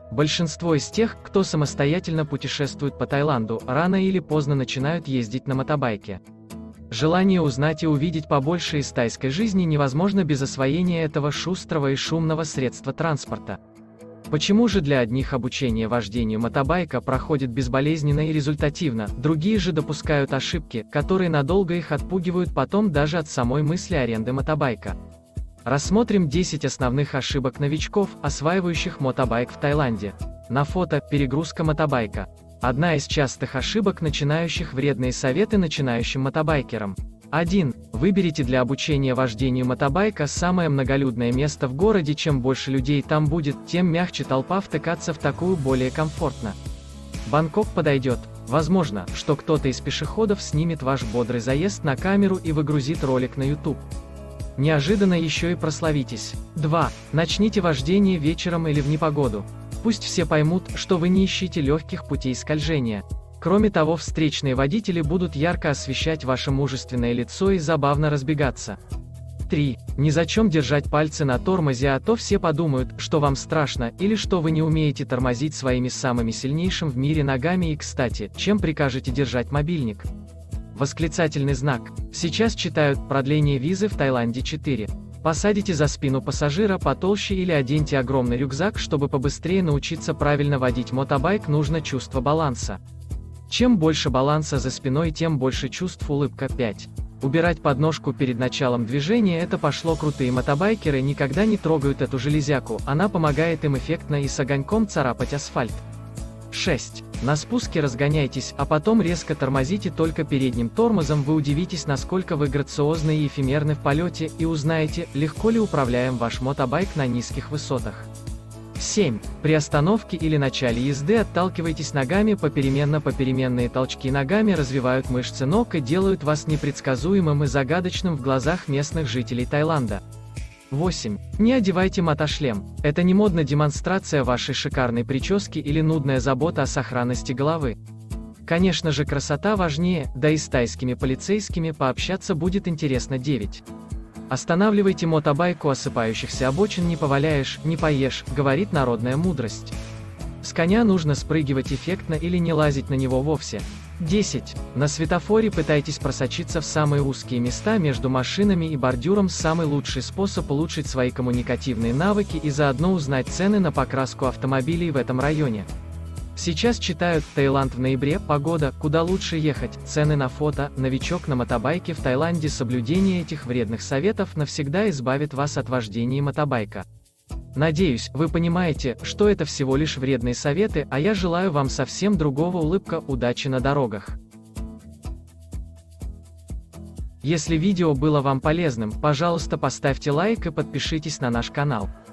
Большинство из тех, кто самостоятельно путешествует по Таиланду, рано или поздно начинают ездить на мотобайке. Желание узнать и увидеть побольше из тайской жизни невозможно без освоения этого шустрого и шумного средства транспорта. Почему же для одних обучение вождению мотобайка проходит безболезненно и результативно, другие же допускают ошибки, которые надолго их отпугивают потом даже от самой мысли аренды мотобайка? Рассмотрим 10 основных ошибок новичков, осваивающих мотобайк в Таиланде. На фото – перегрузка мотобайка. Одна из частых ошибок начинающих: вредные советы начинающим мотобайкерам. 1. Выберите для обучения вождению мотобайка самое многолюдное место в городе. Чем больше людей там будет, тем мягче толпа втыкаться в такую более комфортно. Бангкок подойдет. Возможно, что кто-то из пешеходов снимет ваш бодрый заезд на камеру и выгрузит ролик на YouTube. Неожиданно еще и прославитесь. 2. Начните вождение вечером или в непогоду. Пусть все поймут, что вы не ищете легких путей скольжения. Кроме того, встречные водители будут ярко освещать ваше мужественное лицо и забавно разбегаться. 3. Незачем держать пальцы на тормозе, а то все подумают, что вам страшно, или что вы не умеете тормозить своими самыми сильнейшим в мире ногами. И, кстати, чем прикажете держать мобильник? Восклицательный знак. Сейчас читают: продление визы в Таиланде 4. Посадите за спину пассажира потолще или оденьте огромный рюкзак. Чтобы побыстрее научиться правильно водить мотобайк, нужно чувство баланса. Чем больше баланса за спиной, тем больше чувств. Улыбка. 5. Убирать подножку перед началом движения. Это пошло. Крутые мотобайкеры никогда не трогают эту железяку, она помогает им эффектно и с огоньком царапать асфальт. 6. На спуске разгоняйтесь, а потом резко тормозите только передним тормозом. Вы удивитесь, насколько вы грациозны и эфемерны в полете, и узнаете, легко ли управляем ваш мотобайк на низких высотах. 7. При остановке или начале езды отталкивайтесь ногами попеременно. Попеременные толчки ногами развивают мышцы ног и делают вас непредсказуемым и загадочным в глазах местных жителей Таиланда. 8. Не одевайте мотошлем. Это не модная демонстрация вашей шикарной прически или нудная забота о сохранности головы. Конечно же, красота важнее, да и с тайскими полицейскими пообщаться будет интересно. 9. Останавливайте мотобайк у осыпающихся обочин. Не поваляешь, не поешь, говорит народная мудрость. С коня нужно спрыгивать эффектно или не лазить на него вовсе. 10. На светофоре пытайтесь просочиться в самые узкие места между машинами и бордюром. Самый лучший способ улучшить свои коммуникативные навыки и заодно узнать цены на покраску автомобилей в этом районе. Сейчас читают: Таиланд в ноябре, погода, куда лучше ехать, цены на фото. Новичок на мотобайке в Таиланде. Соблюдение этих вредных советов навсегда избавит вас от вождения мотобайка. Надеюсь, вы понимаете, что это всего лишь вредные советы, а я желаю вам совсем другого. Улыбка. Удачи на дорогах. Если видео было вам полезным, пожалуйста, поставьте лайк и подпишитесь на наш канал.